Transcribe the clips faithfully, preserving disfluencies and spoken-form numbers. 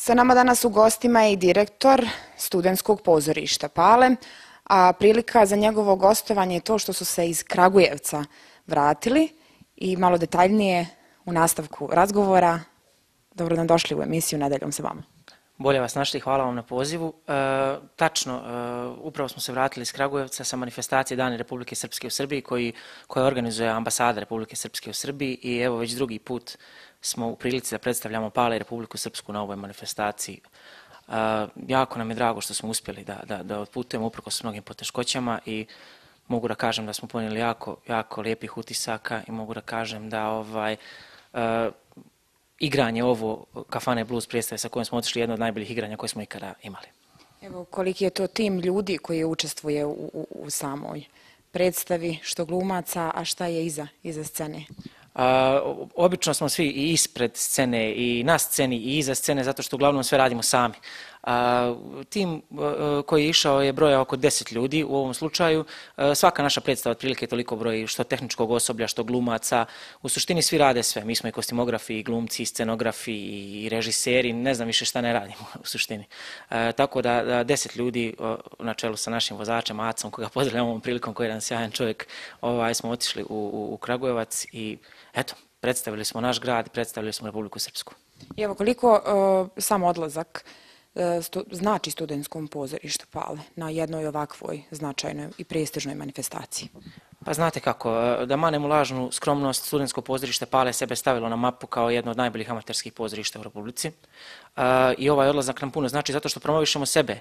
Sa nama danas u gostima je i direktor Studentskog pozorišta Pale, a prilika za njegovo gostovanje je to što su se iz Kragujevca vratili i malo detaljnije u nastavku razgovora. Dobro nam došli u emisiju Nedeljom sa vama. Bolje vas našli, hvala vam na pozivu. E, tačno, e, upravo smo se vratili iz Kragujevca sa manifestacije Dani Republike Srpske u Srbiji koji, koje organizuje ambasada Republike Srpske u Srbiji i evo već drugi put smo u prilici da predstavljamo Pale i Republiku Srpsku na ovoj manifestaciji. E, jako nam je drago što smo uspjeli da, da, da otputujemo uprkos mnogim poteškoćama i mogu da kažem da smo ponijeli jako, jako lijepih utisaka i mogu da kažem da ovaj, e, igranje ovo Kafane Blues predstave sa kojom smo otišli jedno od najboljih igranja koje smo ikada imali. Evo, koliki je to tim ljudi koji učestvuje u, u, u samoj predstavi, što glumaca, a šta je iza, iza scene? A, obično smo svi i ispred scene i na sceni i iza scene zato što uglavnom sve radimo sami. A, tim a, koji je išao je broja oko deset ljudi u ovom slučaju. A, svaka naša predstava otprilike je toliko broji što tehničkog osoblja, što glumaca. U suštini svi rade sve. Mi smo i kostimografi, i glumci, i scenografi, i režiseri. Ne znam više šta ne radimo u suštini. A, tako da, da deset ljudi a, na čelu sa našim vozačem Acom, koga pozdravljamo ovom prilikom, koji je jedan sjajan čovjek, ovaj, smo otišli u, u, u Kragujevac i eto, predstavili smo naš grad, predstavili smo Republiku Srpsku. I evo, koliko uh, sam odlazak uh, stu, znači Studentskom pozorištu Pale na jednoj ovakvoj značajnoj i prestižnoj manifestaciji? Pa znate kako, da manemo lažnu skromnost, Studentsko pozorište Pale sebe stavilo na mapu kao jedno od najboljih amaterskih pozorišta u Republici. Uh, I ovaj odlazak nam puno znači zato što promovišemo sebe.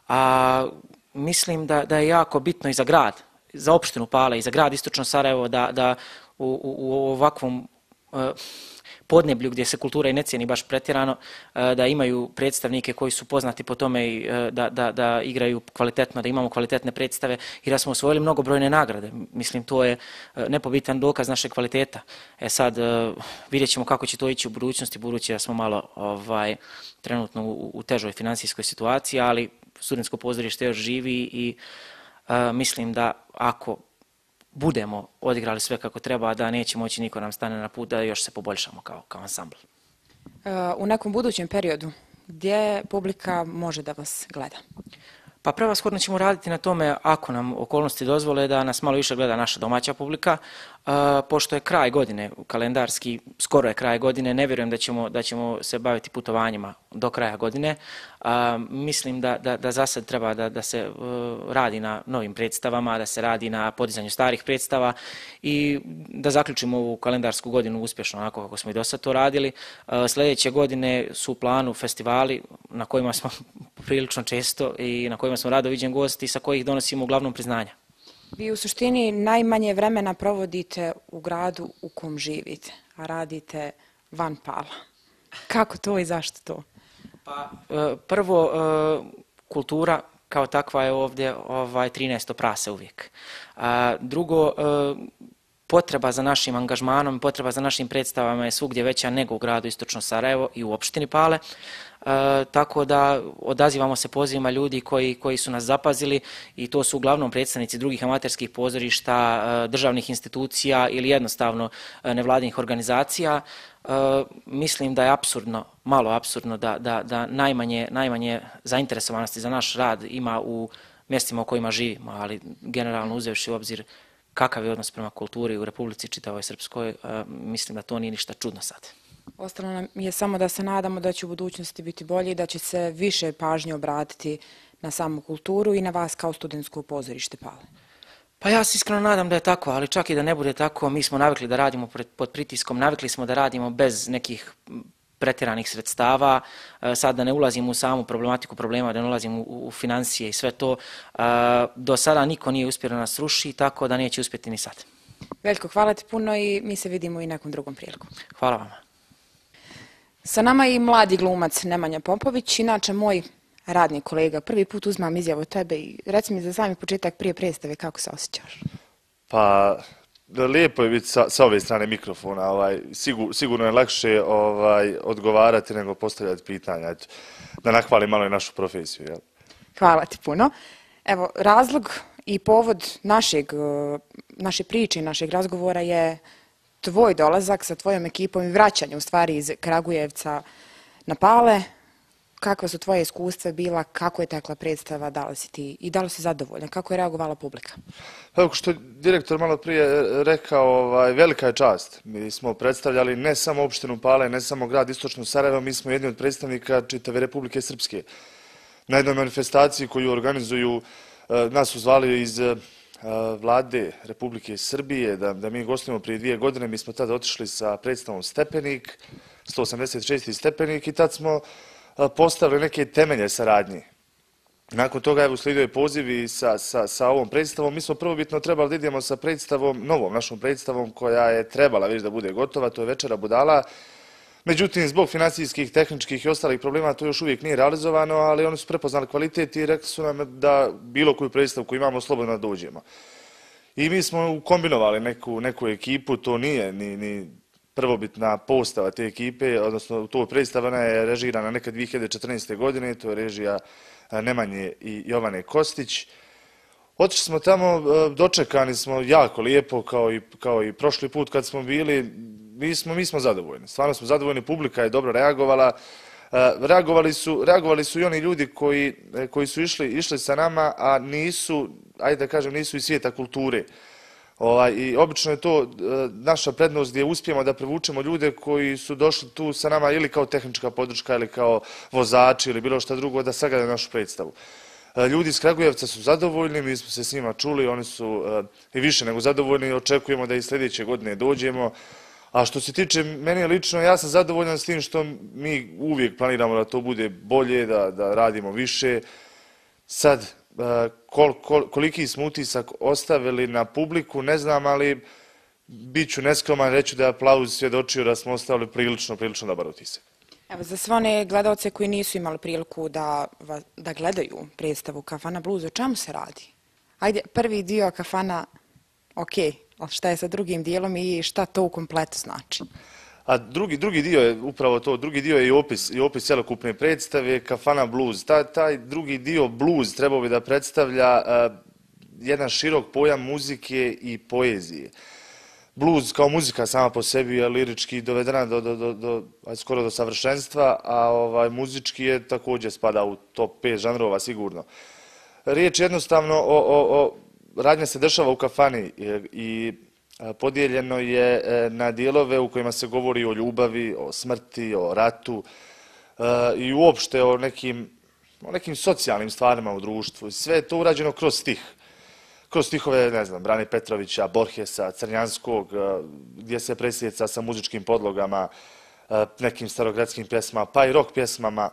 A mislim da, da je jako bitno i za grad, za opštinu Pale i za grad Istočno Sarajevo da, da u, u, u ovakvom uh, podneblju gdje se kultura i ne cijeni baš pretjerano, uh, da imaju predstavnike koji su poznati po tome i uh, da, da, da igraju kvalitetno, da imamo kvalitetne predstave i da smo osvojili mnogobrojne nagrade. Mislim, to je uh, nepobitan dokaz našeg kvaliteta. E sad, uh, vidjet ćemo kako će to ići u budućnosti, budući da smo malo ovaj, trenutno u, u težoj financijskoj situaciji, ali Studentsko pozorište još živi i uh, mislim da ako budemo odigrali sve kako treba, da neće moći niko nam stane na put, da još se poboljšamo kao, kao ansambl. U nekom budućem periodu, gdje publika može da vas gleda? Pa prevashodno ćemo raditi na tome, ako nam okolnosti dozvole, da nas malo više gleda naša domaća publika, uh, pošto je kraj godine, kalendarski, skoro je kraj godine, ne vjerujem da ćemo, da ćemo se baviti putovanjima do kraja godine. Uh, mislim da, da, da za sad treba da, da se uh, radi na novim predstavama, da se radi na podizanju starih predstava i da zaključimo ovu kalendarsku godinu uspješno, onako kako smo i do sad to radili. Uh, sljedeće godine su u planu festivali na kojima smo prilično često i na kojima smo rado viđen gost i sa kojih donosimo uglavnom priznanja. Vi u suštini najmanje vremena provodite u gradu u kom živite, a radite van Pala. Kako to i zašto to? Pa, prvo, kultura kao takva je ovdje ovaj, trinaesto prase uvijek. A drugo, potreba za našim angažmanom, potreba za našim predstavama je svugdje veća nego u gradu Istočno Sarajevo i u opštini Pale. E, tako da odazivamo se pozivima ljudi koji, koji su nas zapazili i to su uglavnom predstavnici drugih amaterskih pozorišta, e, državnih institucija ili jednostavno e, nevladinih organizacija. E, mislim da je apsurdno, malo apsurdno da, da, da najmanje, najmanje zainteresovanosti za naš rad ima u mjestima u kojima živimo, ali generalno uzevši u obzir kakav je odnos prema kulturi u Republici čitavoj Srpskoj, e, mislim da to nije ništa čudno sad. Ostalo nam je samo da se nadamo da će u budućnosti biti bolje i da će se više pažnje obratiti na samu kulturu i na vas kao Studentsko pozorište Pale. Pa ja se iskreno nadam da je tako, ali čak i da ne bude tako, mi smo navikli da radimo pod pritiskom, navikli smo da radimo bez nekih pretjeranih sredstava, sad da ne ulazim u samu problematiku problema, da ne ulazim u, u financije i sve to. Do sada niko nije uspio da nas ruši, tako da neće uspjeti ni sad. Veljko, hvala ti puno i mi se vidimo i nekom drugom priliku. Hvala vama. Sa nama je i mladi glumac Nemanja Popović, inače moj radni kolega. Prvi put uzmam izjavu od tebe i reci mi za sami početak prije predstave kako se osjećaš. Pa lijepo je biti sa, sa ove strane mikrofona, ovaj, sigur, sigurno je lakše ovaj, odgovarati nego postavljati pitanja, eto, da nahvalim malo i našu profesiju. Jel? Hvala ti puno. Evo, razlog i povod našeg, naše priče i našeg razgovora je tvoj dolazak sa tvojom ekipom i vraćanje u stvari iz Kragujevca na Pale. kakva su tvoje iskustva bila, kako je tekla predstava, da li si ti i da li si zadovoljna, kako je reagovala publika? Evo što je direktor malo prije rekao, ovaj, velika je čast. Mi smo predstavljali ne samo opštinu Pale, ne samo grad Istočno Sarajevo, mi smo jedni od predstavnika čitave Republike Srpske. Na jednoj manifestaciji koju organizuju, nas su zvali iz vlade Republike Srbije, da, da mi gostujemo prije dvije godine, mi smo tada otišli sa predstavom Stepenik, sto osamdeset šesti Stepenik i tad smo postavili neke temelje saradnje. Nakon toga je uslijedio je poziv i sa, sa, sa ovom predstavom. Mi smo prvobitno trebali da idemo sa predstavom, novom našom predstavom koja je trebala već da bude gotova, to je Večera budala. Međutim, zbog financijskih, tehničkih i ostalih problema to još uvijek nije realizovano, ali oni su prepoznali kvalitet i rekli su nam da bilo koju predstavu koju imamo slobodno da dođemo. I mi smo kombinovali neku, neku ekipu, to nije ni, ni prvobitna postava te ekipe, odnosno to predstava ona je režirana nekad dvije hiljade četrnaeste. godine, to je režija Nemanje i Jovane Kostić. Otišli smo tamo, dočekani smo jako lijepo, kao i, kao i prošli put kad smo bili, mi smo, mi smo zadovoljni. Stvarno smo zadovoljni, publika je dobro reagovala. Reagovali su, reagovali su i oni ljudi koji, koji su išli, išli sa nama, a nisu, ajde da kažem, nisu iz svijeta kulture. Ovaj, I obično je to naša prednost gdje uspijemo da privučemo ljude koji su došli tu sa nama ili kao tehnička podrška ili kao vozači ili bilo šta drugo da sagledaju našu predstavu. Ljudi iz Kragujevca su zadovoljni, mi smo se s njima čuli, oni su i više nego zadovoljni i očekujemo da i sljedeće godine dođemo. A što se tiče meni lično, ja sam zadovoljan s tim što mi uvijek planiramo da to bude bolje, da, da radimo više. Sad, kol, kol, koliki smo utisak ostavili na publiku, ne znam, ali bit ću neskroman, reću da je aplauz svjedočio da smo ostavili prilično, prilično dobar utisak. Evo, za sve one gledalce koji nisu imali priliku da, da gledaju predstavu Kafana Blues, o čemu se radi? Ajde, prvi dio Kafana, ok, ali šta je sa drugim dijelom i šta to u kompletu znači? A drugi, drugi dio je upravo to, drugi dio je i opis, i opis cjelokupne predstave, Kafana Blues. Ta, taj drugi dio blues trebao bi da predstavlja uh, jedan širok pojam muzike i poezije. Blues kao muzika sama po sebi je lirički dovedena do, do, do, do, skoro do savršenstva, a ovaj, muzički je također spada u top pet žanrova sigurno. Riječ jednostavno o, o, o radnja se dešava u kafani i, i podijeljeno je na dijelove u kojima se govori o ljubavi, o smrti, o ratu i uopšte o nekim, o nekim socijalnim stvarima u društvu. Sve je to urađeno kroz stih. Kroz stihove, ne znam, Brane Petrovića, Borgesa, Crnjanskog, gdje se presjeca sa muzičkim podlogama, nekim starogradskim pjesmama, pa i rock pjesmama,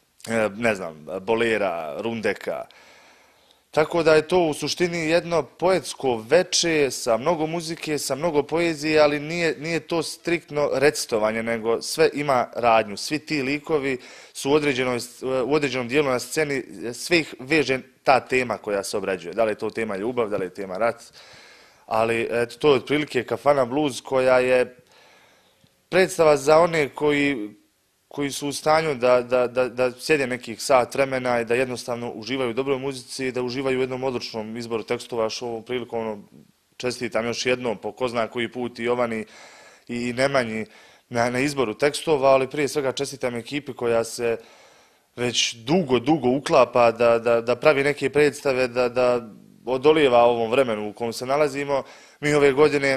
ne znam, Bolera, Rundeka. Tako da je to u suštini jedno poetsko veče sa mnogo muzike, sa mnogo poezije, ali nije, nije to striktno recitovanje, nego sve ima radnju. Svi ti likovi su u, u određenom dijelu na sceni, svih veže ta tema koja se obrađuje. Da li je to tema ljubav, da li je tema rat, ali eto, to je otprilike Kafana Blues koja je predstava za one koji... koji su u stanju da, da, da, da sjede nekih sat vremena i da jednostavno uživaju u dobroj muzici i da uživaju u jednom odličnom izboru tekstova, što ovom prilikom ono, čestitam još jednom po ko zna koji put i Jovani i Nemanji na, na izboru tekstova, ali prije svega čestitam ekipi koja se već dugo, dugo uklapa da, da, da pravi neke predstave, da, da odolijeva ovom vremenu u kojem se nalazimo. Mi ove godine,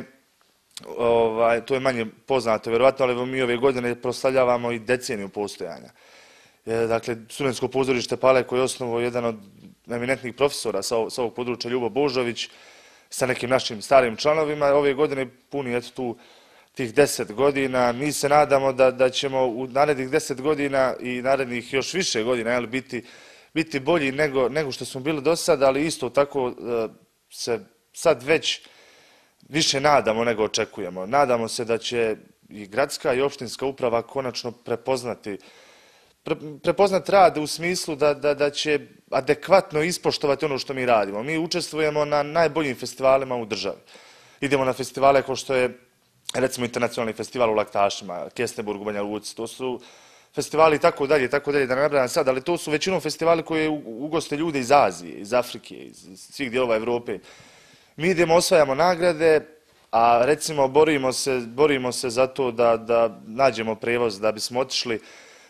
Ovaj, to je manje poznato, vjerovatno, ali mi ove godine proslavljavamo i deceniju postojanja. E, dakle, Studentsko pozorište Pale koje je osnovao jedan od eminentnih profesora sa, sa ovog područja, Ljubo Božović, sa nekim našim starim članovima, ove godine puni eto tu tih deset godina. Mi se nadamo da, da ćemo u narednih deset godina i narednih još više godina jel, biti, biti bolji nego, nego što smo bili do sada, ali isto tako e, se sad već više nadamo nego očekujemo. Nadamo se da će i gradska i opštinska uprava konačno prepoznati, pre, prepoznati rad u smislu da, da, da će adekvatno ispoštovati ono što mi radimo. Mi učestvujemo na najboljim festivalima u državi. Idemo na festivale kao što je recimo internacionalni festival u Laktašima, Kesteburg u Banja Luci, to su festivali i tako dalje, tako dalje, da ne nabrajam sad, ali to su većinom festivali koje ugoste ljude iz Azije, iz Afrike, iz svih dijelova Evrope. Mi idemo, osvajamo nagrade, a recimo borimo se, borimo se za to da, da nađemo prevoz da bismo otišli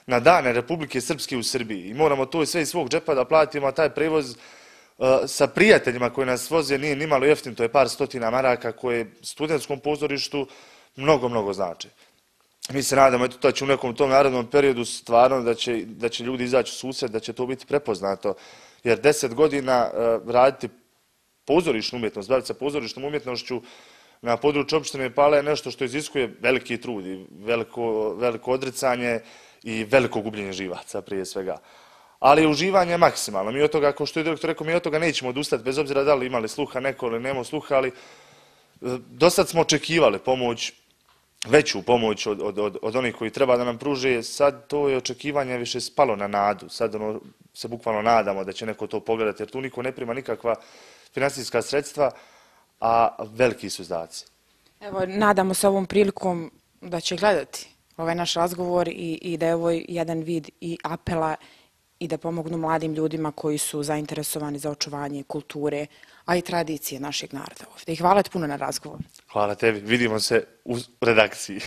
na dane Republike Srpske u Srbiji i moramo to sve iz svog džepa da platimo, a taj prevoz sa prijateljima koji nas voze nije nimalo jeftin, to je par stotina maraka koje studentskom pozorištu mnogo, mnogo znači. Mi se nadamo eto, da će u nekom tom narednom periodu stvarno da će, da će ljudi izaći u susret, da će to biti prepoznato, jer deset godina uh, raditi pozorišnu umjetnost, baviti se pozorišnom umjetnošću na području opštine Pale je nešto što iziskuje veliki trud i veliko, veliko odricanje i veliko gubljenje živaca prije svega. Ali uživanje je maksimalno. Mi od toga, kao što je direktor rekao, mi od toga nećemo odustati, bez obzira da li imali sluha neko ili nemamo sluha, ali do sad smo očekivali pomoć, veću pomoć od, od, od, od onih koji treba da nam pruže. Sad to je očekivanje više spalo na nadu. Sad ono, se bukvalno nadamo da će neko to pogledati, jer tu niko ne prima nikakva finansijska sredstva, a veliki su izdaci. Evo, nadamo se ovom prilikom da će gledati ovaj naš razgovor i, i da je ovo jedan vid i apela i da pomognu mladim ljudima koji su zainteresovani za očuvanje kulture, a i tradicije našeg naroda ovdje. I hvala ti puno na razgovor. Hvala tebi. Vidimo se u redakciji.